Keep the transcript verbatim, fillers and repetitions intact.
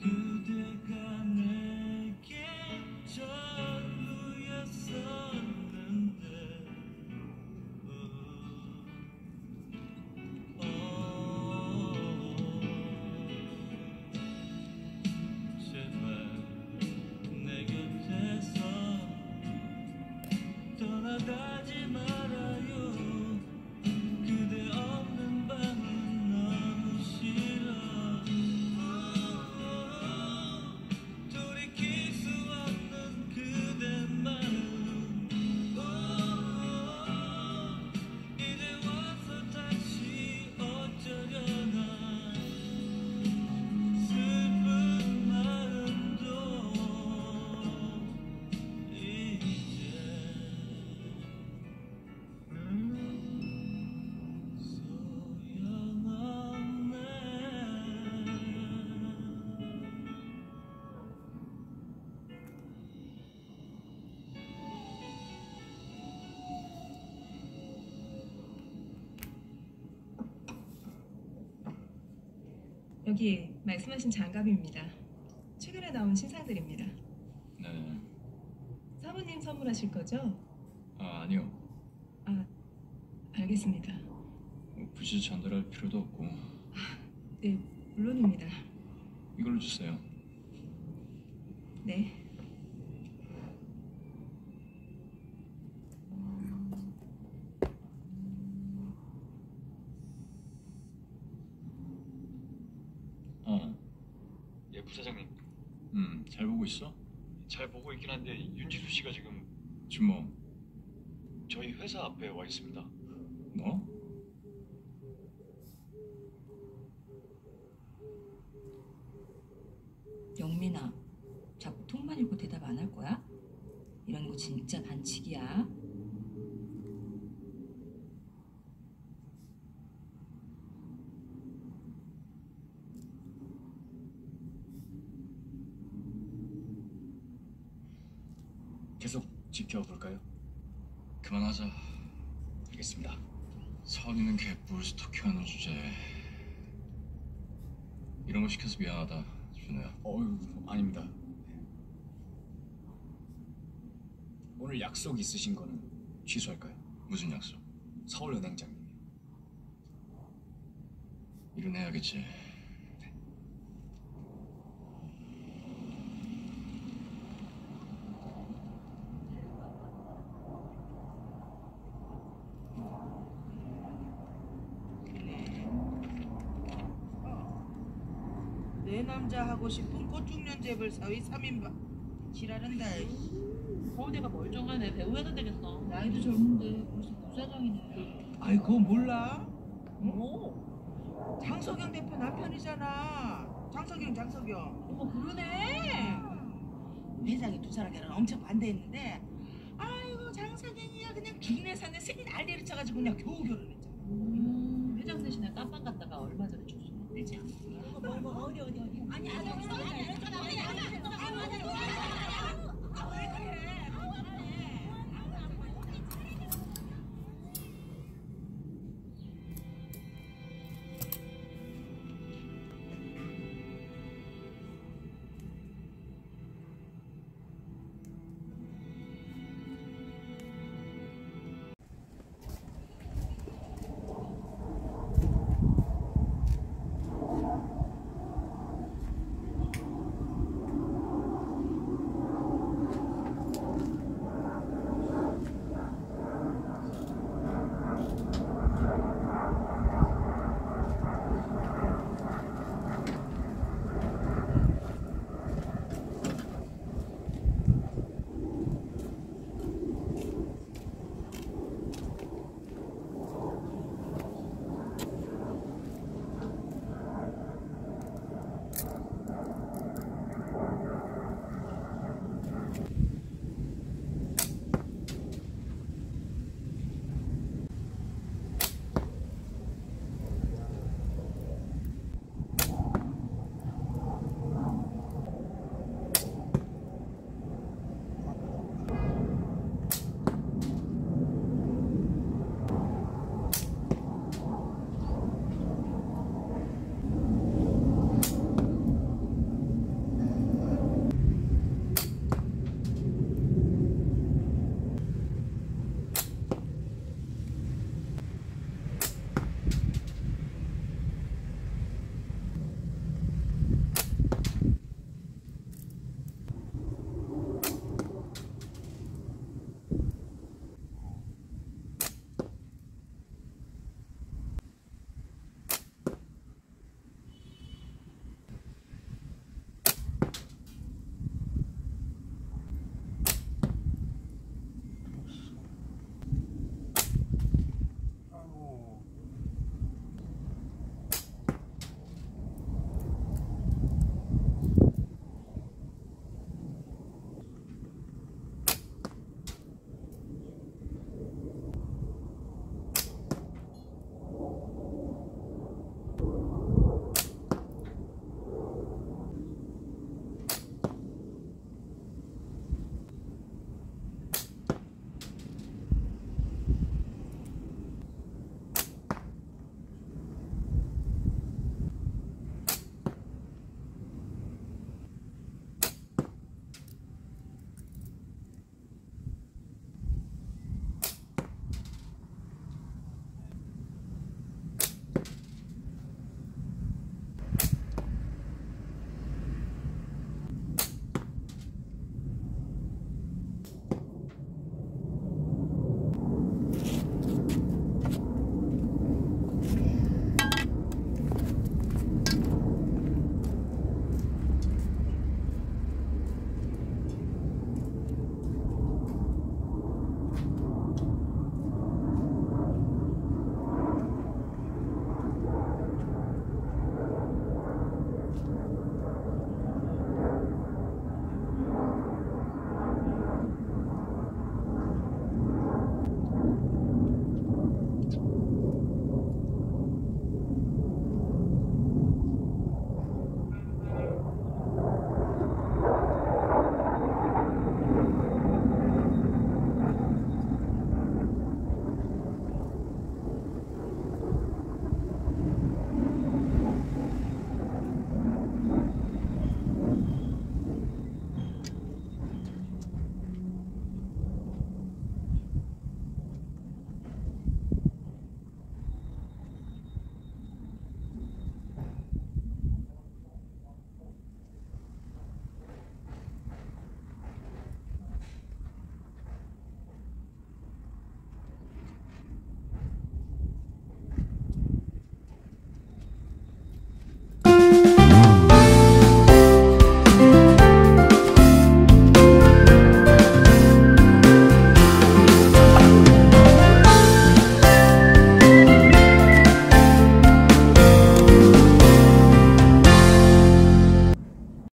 그대가 내게 전부였었는데 어, 제발 내 곁에서 떠나가지 말아요. 그대 없는 밤은 너무 싫어. 돌이킬 수 없는 그대 마음 이제 와서 다시 어쩌려나. 슬픈 마음도 이제 여기 말씀하신 장갑입니다. 최근에 나온 신상들입니다. 네. 사모님 선물하실 거죠? 아, 아니요. 아, 알겠습니다. 뭐 굳이 전달할 필요도 없고. 네, 물론입니다. 이걸로 주세요. 네. 어. 예, 부사장님. 음, 잘 보고 있어? 잘 보고 있긴 한데 윤지수 씨가 지금 주모. 저희 회사 앞에 와 있습니다. 뭐? 영민아, 자꾸 톡만 읽고 대답 안 할 거야? 이런 거 진짜 반칙이야. 계속 지켜볼까요? 그만하자. 알겠습니다. 선이는 개뿔 스토킹하는 주제에 이런 거 시켜서 미안하다, 준호야. 어휴, 아닙니다. 오늘 약속 있으신 거는 취소할까요? 무슨 약속? 서울은행장님이요. 일은 해야겠지. 내 남자 하고 싶은 꽃중년제불 사위 삼 인방 지랄한다. 서울대가 멀쩡하네. 배우 해도 되겠어. 나이도 젊은데 벌써 부사장이네. 아이 그거 몰라? 뭐? 장석영 대표 남편이잖아. 장석영 장석영. 어머 그러네. 회장이 두 사람 결혼 엄청 반대했는데 아이고 장석영이야 그냥 기내 산에 새끼 난리를 쳐가지고 그냥 겨우 결혼했잖아. 음, 회장 대신에 깜빵 갔다가 얼마 전에 출소했대지. 뭐, 뭐, 어디 어디 어디. 아니